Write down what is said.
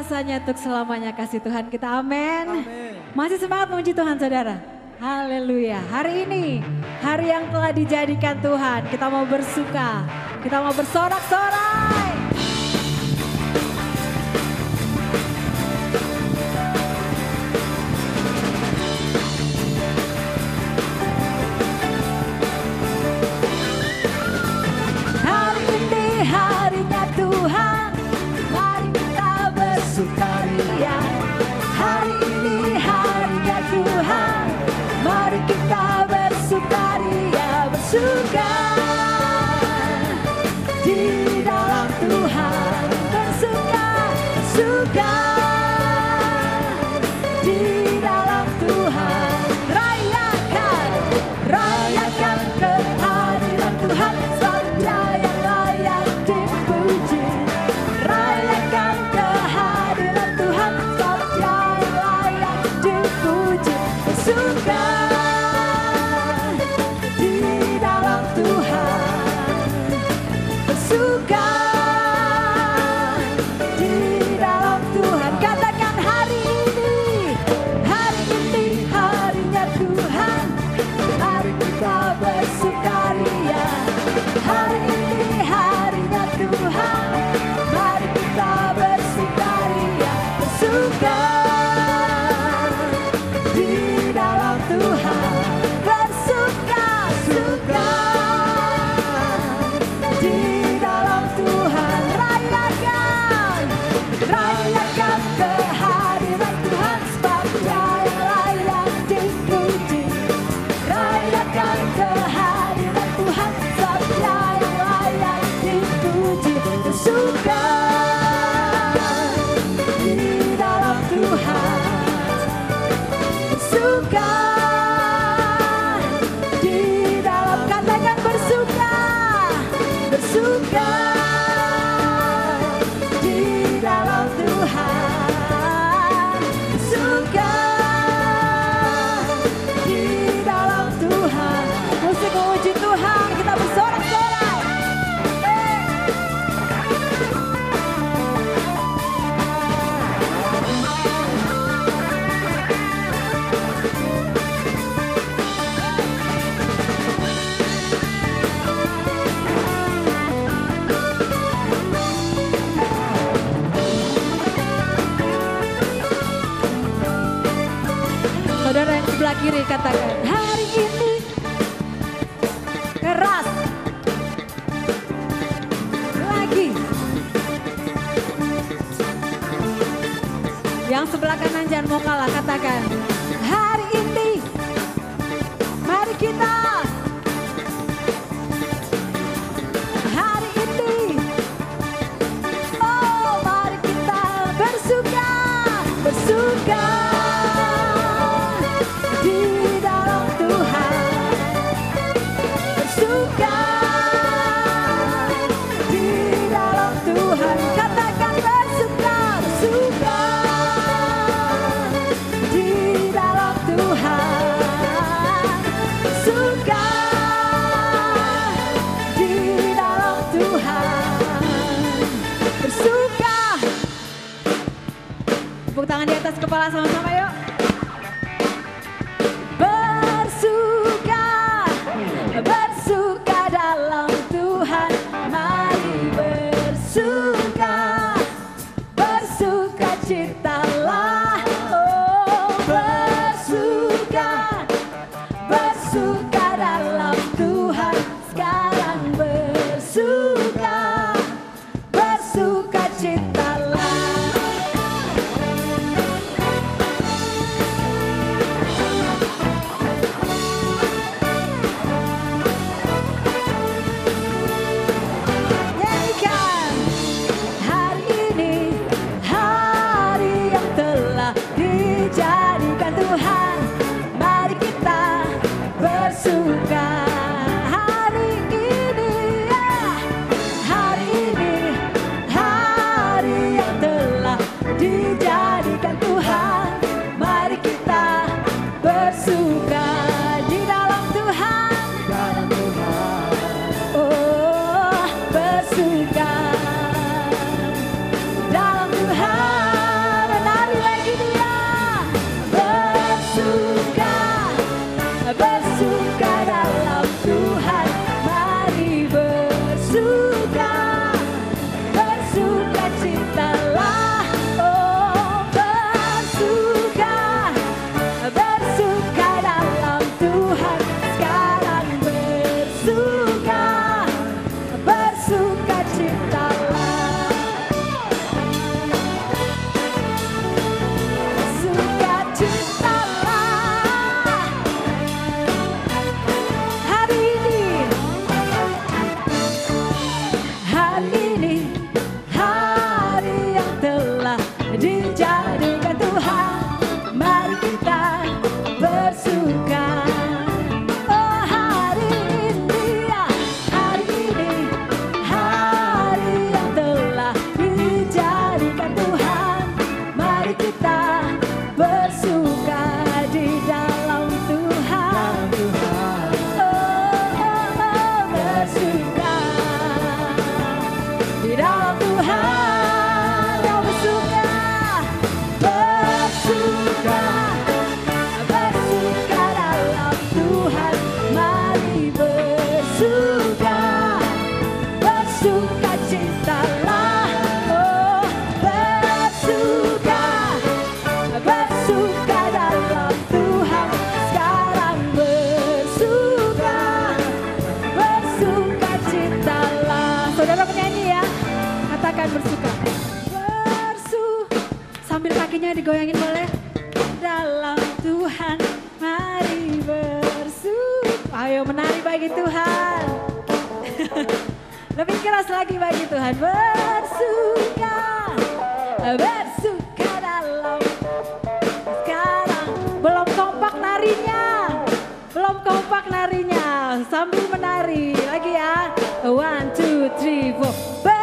kuasanya untuk selamanya kasih Tuhan kita, amin. Amin. Masih semangat memuji Tuhan saudara? Haleluya. Hari ini, hari yang telah dijadikan Tuhan, kita mau bersuka, kita mau bersorak-sorai. Hari ini harinya Tuhan, mari kita bersukaria. Hari ini harinya Tuhan, mari kita bersukaria, bersuka di dalam Tuhan, bersuka, bersuka di dalam Tuhan. Rayakan, rayakan kehadiran Tuhan, sebab Dia yang layak dipuji. Rayakan kehadiran Tuhan, sebab Dia yang layak dipuji. Bersuka di dalam Tuhan, bersuka di dalam Tuhan. Katakan hari ini harinya Tuhan, mari kita bersukaria. Hari ini harinya Tuhan, mari kita bersukaria, bersuka di dalam Tuhan, bersuka, suka di dalam Tuhan. Rayakan, rayakan kehadiran Tuhan, sebab Dia yang layak dipuji. Rayakan kehadiran Tuhan, sebab Dia yang layak dipuji. Bersuka di dalam Tuhan, bersuka di dalam, katakan bersuka, bersuka di dalam Tuhan, bersuka di dalam Tuhan. Musik memuji Tuhan, kita bersorak-sorai. Saudara yang sebelah kiri katakan, hari ini keras lagi. Yang sebelah kanan jangan mau kalah, katakan, hari ini mari kita, hari ini, oh mari kita bersuka, bersuka di dalam Tuhan, bersuka di dalam Tuhan. Katakan bersuka, bersuka di dalam Tuhan, bersuka di dalam Tuhan, bersuka. Tepuk tangan di atas kepala sama-sama yuk. Bersuka, bersuka dalam Tuhan, mari bersuka, bersuka citalah. Oh bersuka, bersuka dalam Tuhan, sekarang bersuka, bersuka citalah. Nyanyikan, hari ini hari yang telah dijadikan Tuhan, mari kita bersuka. Hari ini, hari ini hari yang telah dijadikan Tuhan, mari kita bersuka di dalam Tuhan, dalam Tuhan. Oh bersuka dalam Tuhan. Sambil kakinya digoyangin boleh? Dalam Tuhan mari bersuka. Ayo menari bagi Tuhan. Lebih keras lagi bagi Tuhan. Bersuka, bersuka dalam. Sekarang belum kompak narinya. Belum kompak narinya. Sambil menari lagi ya. 1, 2, 3, 4.